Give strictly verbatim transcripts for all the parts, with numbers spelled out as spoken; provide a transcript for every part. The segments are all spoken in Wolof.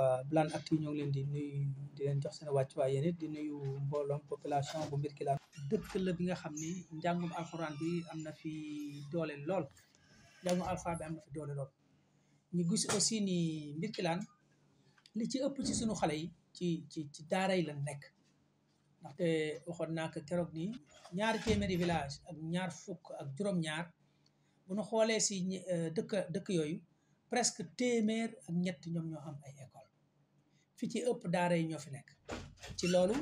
Blanactu ñoo ngi leen di nuyu di leen jox seen wàccuwaay yéen it di nuyu mbooloom population bu Mbirkilaan dëkk la bi nga xam ni njàngum alxuraan bi am na fi doole lool njàngum alxuraan bi am na fi doole lool ñu gis aussi ni Mbirkilaan li ci ëpp ci sunu xale yi ci ci ci daara yi lañ nekk ndaxte waxoon naa ko keroog ni ñaari téeméeri village ak ñaar fukk ak juróom-ñaar bu ñu xoolee si dëkk dëkk yooyu presque téeméer ak ñett ñoom ñoo am ay école fi ci ëpp daara yi ñoo fi nekk ci loolu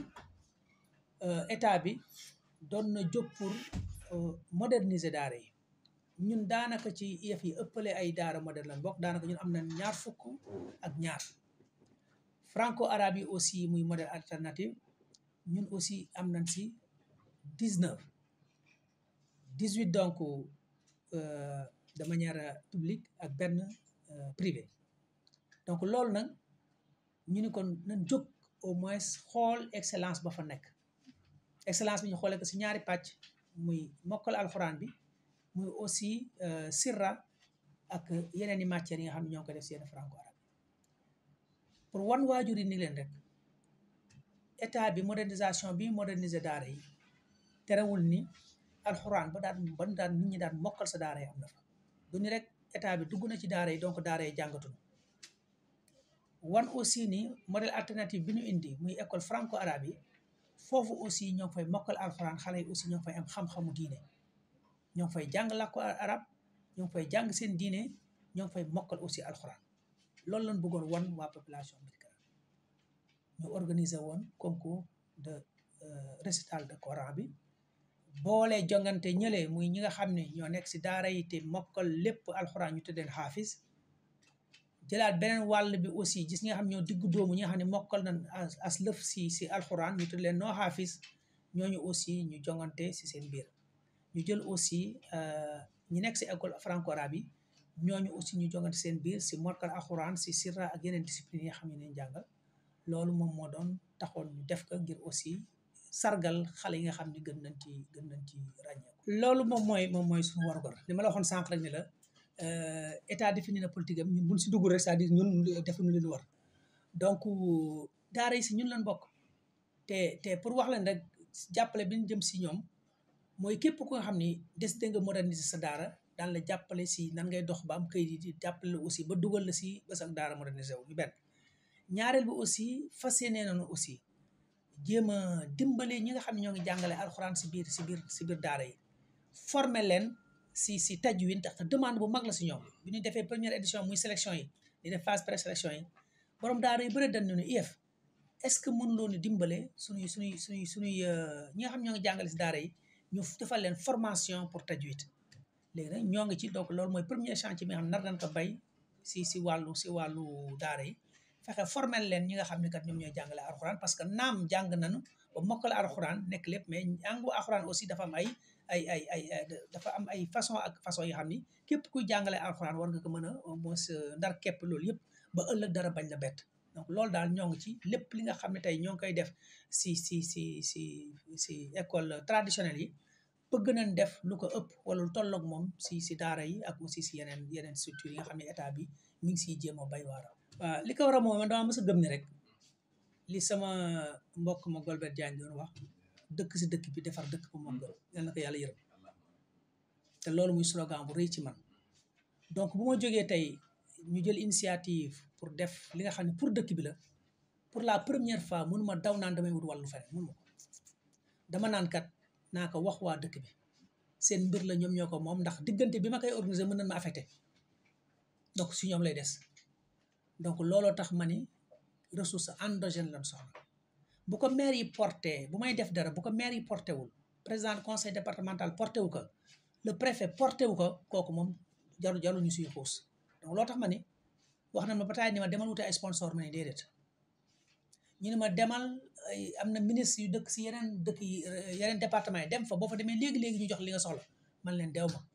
état bi doon na jóg pour moderniser daara yi ñun daanaka ci yëf yi ëppale ay daara moderne lan bokk daanaka ñun am na ñaar fukk ak ñaar franco arabe yi aussi muy modèle alternative ñun aussi am nañ si dix-neuf dix-huit donc euh, de manière publique ak benn euh, privé donc loolu nag ñu ni kon nañ jóg au moins xool excellence ba fa nekk excellence bi ñu xoolee ko si ñaari pàcc muy mokkal alxuraan bi muy aussi euh, sirra ak yeneen i matières yi nga xam ne ñoo ngi ko def si yenn franco arabe pour wan waajur yi ni leen rek état bi modernisation bi moderniser daara yi terewul ni alxuraan ba daan ba daan nit ñi daan mokkal sa daara yi am na fa du ni rek état bi dugg na ci daara yi donc daara yi jàngatul wan aussi ni modèle alternative bi ñu indi muy école franco arabe yi foofu aussi ñoo ngi fay mokkal alxuraan xale yi aussi ñoo ngi fay am xam-xamu diine ñoo ngi fay jàng làkku arab ñoo ngi fay jàng seen diine ñoo ngi fay mokkal aussi alxuraan loolu lañ bëggoon wan waa population Mbirkilaan ñu organiser woon concours de récital de Coran bi boole jongante ñële muy ñi nga xam ne ñoo nekk si daara yi te mokkal lépp alxuraan ñu tuddeen xaafis jëlaat beneen wàll bi aussi gis ñi nga xam ñoo diggu doomu ñi nga xam ne mokkal nañ as lëf si si alxuraan ñu tudd leen noo xaafis ñooñu aussi ñu jongante si seen biir ñu jël aussi ñi nekk si école franco arabe yi ñooñu aussi ñu jongante seen biir si mokkal alxuraan si sirra ak yeneen discipline yi nga xam ne nañ jàngal loolu moom moo doon taxoon ñu def ko ngir aussi sargal xale yi nga xam ne gën nañ ci gën nañ ci ràññeeku loolu moom mooy moom mooy suñu warugar li ma la waxoon sànq rek ni la état défini na politique am ñun buñ si dugg rek c'est-à-dire ñun defuñu leen war donc daara yi si ñun lañ bokk te te pour wax leen rek jàppale bi ñu jëm si ñoom mooy képp ku nga xam ni décidé nga moderniser sa daara daan la jàppale si nan ngay dox ba am këyit yi di jàppale la aussi ba dugal la si ba sa daara moderniser wu ñu benn ñaareel bi aussi fas yéene nañu aussi jéem a dimbale ñi nga xam ne ñoo ngi jàngale alxuraan si biir si biir si biir daara yi former leen si si tajwid ndax demande bu mag la si ñoom bi ñu defee première édition muy sélection yi di def phase présélection yi borom daara yu bëri dañ ne I F est-ce que mën loonu dimbale suñuy suñuy suñuy suñuy ñi nga xam ñoo ngi jàngale si daara yi ñu defal leen formation pour tajwid léegi nag ñoo ngi ci donc loolu mooy premier chantier bi nga xam nar nañ ko bay si si wàllu si wàllu daara yi fexe formel leen ñi nga xam ne kat ñoom ñooy jàngale alxuraan parce que naam jàng nañu ba mokkal alxuraan nekk lépp mais jàngu alxuraan aussi dafa am ay ay ay ay dafa am ay façon ak façon yoo xam ni képp kuy jàngale alxuraan war nga ko mën a au moins ndar képp loolu yëpp ba ëllëg dara bañ la bett donc loolu daal ñoo ngi ci lépp li nga xam ne tey ñoo ngi koy def si si si si si école traditionnelle yi bëgg nañ def lu ko ëpp wala lu tolloog moom si si daara yi ak aussi si yeneen yeneen structure yi nga xam ne état bi mi ngi siy jéem a bay waaram waaw li ko war a moom man dama mës a gëm ni rek li sama mbokk ma Golbert Diagne doon wax dëkk si dëkk bi defar dëkk bu moom gën yal na ko yàlla yërëm te loolu muy slogan bu rëy ci man donc bu ma jógee tey ñu jël initiative pour def li nga xam ne pour dëkk bi la pour la première fois mënu ma daw naan damay wut wàllu feneen mënu ma ko dama naan kat naa ko wax waa dëkk bi seen mbir la ñoom ñoo ko moom ndax diggante bi ma koy organiser mën nañ ma affecté donc si ñoom lay des donc looloo tax ma ni ressource endogène lañ soxla bu ko maire yi porté bu may def dara bu ko maire yi porté wul président du conseil départemental porté wu ko le préfet porté wu ko kooku moom jaru jaru ñu suy xuus donc loolu tax ma ni wax na ma ba taay ni ma demal wuti ay sponsor ma ne déedéet ñu ne ma demal am na ministre yu dëkk si yeneen dëkk yi yeneen département yi dem fa boo fa demee léegi-léegi ñu jox li nga soxla man leen dew ma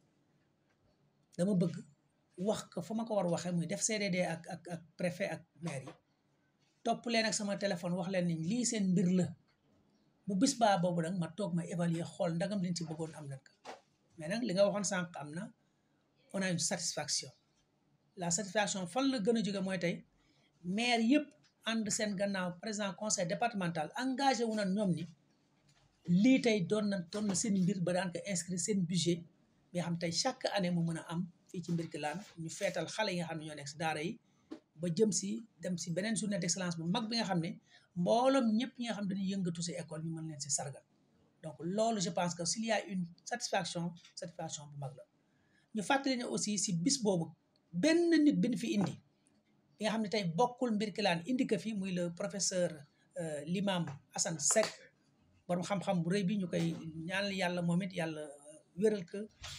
dama bëgg wax ko fa ma ko war waxee muy def C D D ak ak ak préfet ak maire yi topp leen ak sama téléphone wax leen ni lii seen mbir la bu bis baa boobu nag ma toog ma évaluer xool ndagam liñ ci bëggoon am nañ ko mais nag li nga waxoon sànq am na on a une satisfaction la satisfaction fan la gën a jóge mooy tey maire yëpp ànd seen gannaaw président conseil départemental engagé wu na ñoom ni lii tey doon na doon na seen mbir ba daan ko inscrire seen budget bi nga xam tey chaque année mu mën a am fii ci Mbirkilaan ñu feetal xale yi nga xam ne ñoo nekk si daara yi ba jëm si dem si beneen journée d'excellence bu mag bi nga xam ne mbooloom ñëpp ñi nga xam dañuy yëngatu si école ñu mën leen si sargal donc loolu je pense que s'il y a une satisfaction satisfaction bu mag la ñu fàttali ne aussi si bis boobu benn nit bi ñu fi indi bi nga xam ne tey bokkul Mbirkilaan indi ko fi muy le professeur l'imam Assane Seck borom xam-xam bu rëy bi ñu koy ñaanal yàlla moom it yàlla wéral ko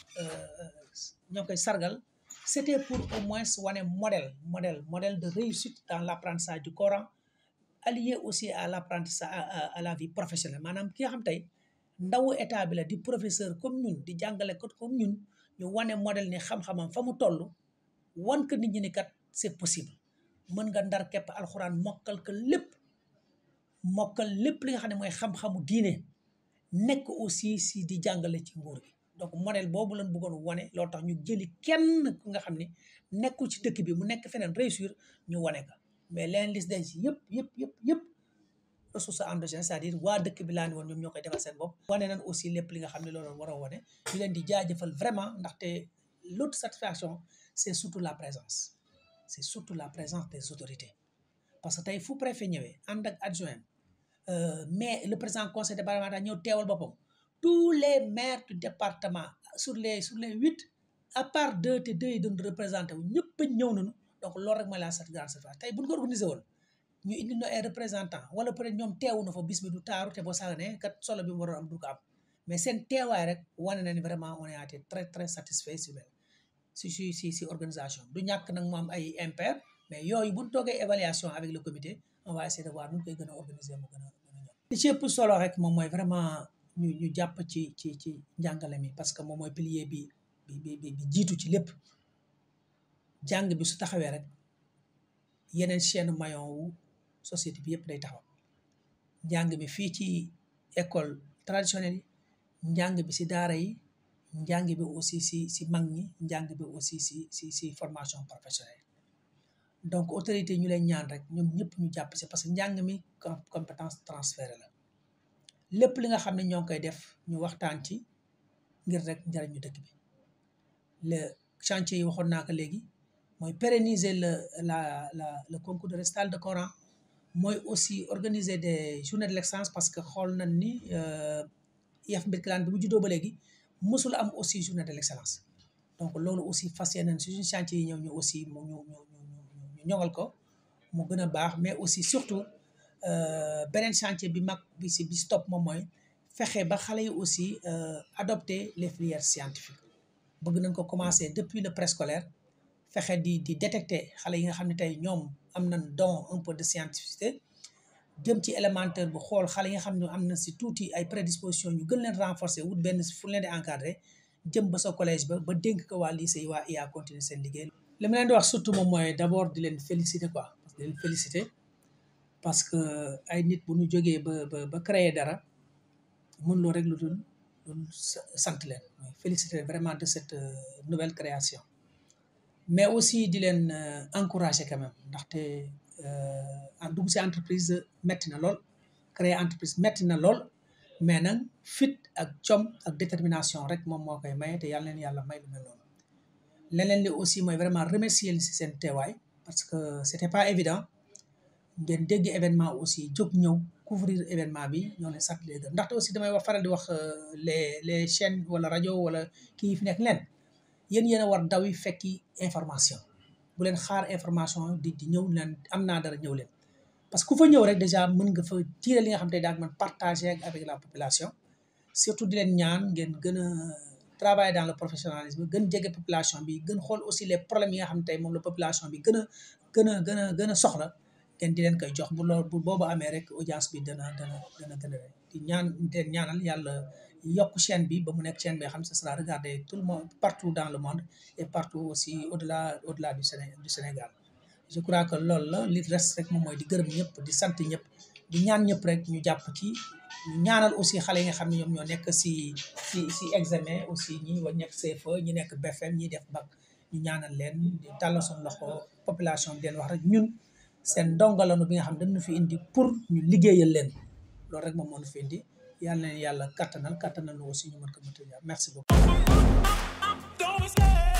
ñoo koy sargal c'était pour au moins wane modèle modèle modèle de réussite dans l'apprentissage du Coran allié aussi à l'apprentissage à la vie professionnelle maanaam ki nga xam tey ndawu état bi la di professeur comme ñun di jàngale ko comme ñun ñu wane modèle ni xam-xamam fa mu toll wan ko nit ñi ni kat c'est possible mën nga ndar képp alxuraan mokkal ko lépp mokkal lépp li nga xam ne mooy xam-xamu diine nekk aussi si di jàngale ci nguur gi donc modèle boobu lañ bëggoon wane loolu tax ñu jëli kenn ku nga xam ne nekkul ci dëkk bi mu nekk feneen réussir ñu wane ko mais leen lis dañ si yëpp yëpp yëpp yëpp ressource endogène c'est-à-dire waa dëkk bi laa ni woon ñoom ñoo koy defal seen bopp wane nañ aussi lépp li nga xam ne loolu war a wane ñu leen di jaajëfal vraiment ndaxte l'autre satisfaction c'est surtout la présence c'est surtout la présence des autorités parce que tey fu préfet ñëwee ànd ak adjoint mais le président conseil départemental ñëw teewal boppam tous les maires du département sur les sur les huit à part deux te deux yi doon représenté wu ñëpp a ñëw nañu donc loolu rek mooy la cette grande satisfaction tey bu ñu ko organisé woon ñu indi na ay représentants wala peut être ñoom teewu na fa bis bi du taaru te boo saga ne kat solo bi mu waroon am du ko am mais seen teewaay rek wane na ni vraiment on a été très très satisfait si si si si si organisation du ñàkk nag mu am ay impair mais yooyu bu ñu toogee évaluation avec le comité on va essayer de voir nu ñu koy gën a organiser mu gën a gën a ñor li ci ëpp solo rek moom mooy vraiment ñu ñu jàpp ci ci ci njàngale mi parce que moom mooy pilier bi bi bi bi jiitu ci lépp jàng bi su taxawee rek yeneen chaîne maillon wu société bi yëpp day taxaw njàng bi fii ci école traditionnelle yi njàng bi si daara yi njàng bi aussi si si mag ñi njàng bi aussi si si si formation professionnelle donc autorité ñu leen ñaan rek ñoom ñëpp ñu jàpp si parce que njàng mi compétence transférée la lépp li nga xam ne ñoo ngi koy def ñu waxtaan ci ngir rek njariñu dëkk bi le chantier yi waxoon naa ko léegi mooy pérenniser le la la le concours de récital de Coran mooy aussi organiser des journées de l'excellence parce que xool nañ ni I F Mbirkilaan bi mu juddoo ba léegi mësul am aussi journée de l'excellence donc loolu aussi fas yéene nañ suñu chantier yi ñëw ñu aussi mu ñu ñu ñu ñoŋal ko mu gën a baax mais aussi surtout beneen chantier bi mag bi si bi stop moom mooy fexe ba xale yi aussi adopter les filières scientifiques bëgg nañ ko commencer depuis le préscolaire fexe di di détecter xale yi nga xam ne tey ñoom am nañ don un peu de scientificité jëm ci élémentaire bu xool xale yi nga xam ne am na si tuuti ay prédisposition ñu gën leen renforcer wut benn fu leen di encadrer jëm ba sa collège ba ba dénk ko waa lycée yi waa I A continuer seen liggéey. li ma leen di wax surtout moom mooy d'abord di leen féliciter quoi di leen féliciter parce que ay nit bu ñu jógee ba ba ba créer dara mën loo rek lu dul dul sant leen mooy féliciter vraiment de cette nouvelle création mais aussi di leen encourager quand même ndaxte en dugg si entreprise metti na lool créer entreprise metti na lool mais nag fit ak jom ak détermination rek moom moo koy maye te yàlla leen yàlla may lu mel noonu leneen li aussi mooy vraiment remercier leen si seen teewaay parce que c'était pas évident ngeen dégg événement aussi jóg ñëw couvrir événement bi ñoo leen sant leen ndaxte aussi damay wax faral di wax les les chaînes wala rajo wala kii fi nekk leen yéen yéen a war daw yi fekki information bu leen xaar information di di ñëw leen am naa dara ñëw leen parce que ku fa ñëw rek déjà mën nga fa tirer li nga xam te daal man partager avec la population surtout di leen ñaan ngeen gën a travailler dans le professionnalisme gën jege population bi gën xool aussi les problèmes yi nga xam ne tey moom la population bi gën a gën a gën a gën a soxla ngeen di leen koy jox bu loolu bu boobu amee rek audience bi dana dana dana gën a di ñaan di leen ñaanal yàlla yokk chaîne bi ba mu nekk chaîne bi nga xam ne ce sera regardé tout le monde partout dans le monde et partout aussi au-delà au-delà du Séné du Sénégal je crois que loolu la li reste rek moom mooy di gërëm ñëpp di sant ñëpp di ñaan ñëpp rek ñu jàpp ci ñu ñaanal aussi xale yi nga xam ne ñoom ñoo nekk si si si examen aussi ñi wa nekk C F E ñi nekk B F M ñi def bac ñu ñaanal leen di tàllal suñu loxo population bi leen wax rek ñun seen ndongalanu bi nga xam dañu fi indi pour ñu liggéeyal leen loolu rek moom moo ñu fi indi yal na yàlla kattanal kattanal aussi ñu mën ko mënti merci beaucoup.